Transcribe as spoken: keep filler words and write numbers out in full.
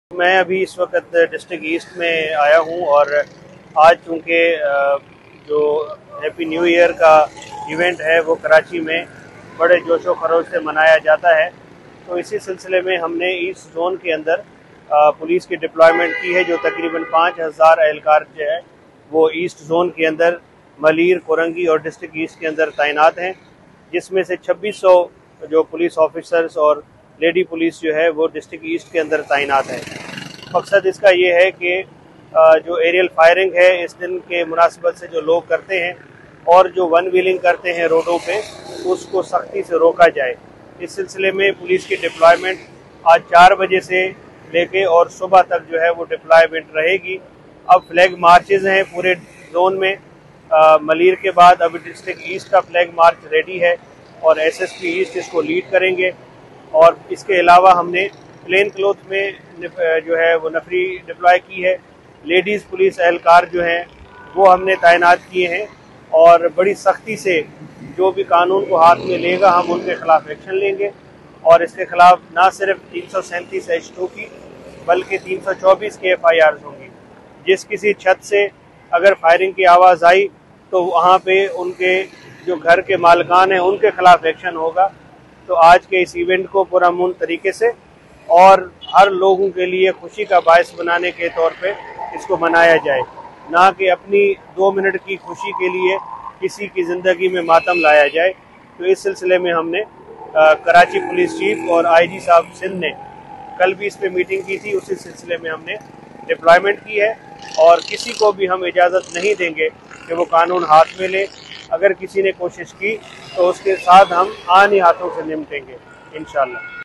मैं अभी इस वक्त डिस्ट्रिक्ट ईस्ट में आया हूं और आज चूँकि जो हैप्पी न्यू ईयर का इवेंट है वो कराची में बड़े जोशो खरोश से मनाया जाता है, तो इसी सिलसिले में हमने ईस्ट जोन के अंदर पुलिस की डिप्लॉयमेंट की है। जो तकरीबन पाँच हज़ार एहलकार जो है वो ईस्ट जोन के अंदर मलीर, कोरंगी और डिस्ट्रिक्ट ईस्ट के अंदर तैनात हैं, जिसमें से छब्बीस सौ जो पुलिस ऑफिसर्स और लेडी पुलिस जो है वो डिस्ट्रिक्ट ईस्ट के अंदर तैनात है। मकसद इसका ये है कि जो एरियल फायरिंग है इस दिन के मुनासिबत से जो लोग करते हैं और जो वन व्हीलिंग करते हैं रोडों पे, उसको सख्ती से रोका जाए। इस सिलसिले में पुलिस की डिप्लॉयमेंट आज चार बजे से लेके और सुबह तक जो है वो डिप्लॉयमेंट रहेगी। अब फ्लैग मार्चेज हैं पूरे जोन में। आ, मलीर के बाद अब डिस्ट्रिक्ट ईस्ट का फ्लैग मार्च रेडी है और एसएसपी ईस्ट इसको लीड करेंगे। और इसके अलावा हमने प्लेन क्लोथ में जो है वो नफरी डिप्लॉय की है। लेडीज़ पुलिस एहलकार जो हैं वो हमने तैनात किए हैं और बड़ी सख्ती से जो भी कानून को हाथ में लेगा हम उनके खिलाफ एक्शन लेंगे। और इसके खिलाफ ना सिर्फ तीन सौ सैंतीस एच टू की बल्कि तीन सौ चौबीस के एफ आई आर होंगी। जिस किसी छत से अगर फायरिंग की आवाज़ आई तो वहाँ पे उनके जो घर के मालिकान हैं उनके खिलाफ एक्शन होगा। तो आज के इस इवेंट को पुरअमन तरीके से और हर लोगों के लिए खुशी का बायस बनाने के तौर पे इसको मनाया जाए, ना कि अपनी दो मिनट की खुशी के लिए किसी की ज़िंदगी में मातम लाया जाए। तो इस सिलसिले में हमने आ, कराची पुलिस चीफ और आईजी साहब सिंध ने कल भी इस पे मीटिंग की थी। उसी सिलसिले में हमने डिप्लॉयमेंट की है और किसी को भी हम इजाज़त नहीं देंगे कि वो कानून हाथ में ले। अगर किसी ने कोशिश की तो उसके साथ हम आनी हाथों से निपटेंगे इंशाअल्लाह।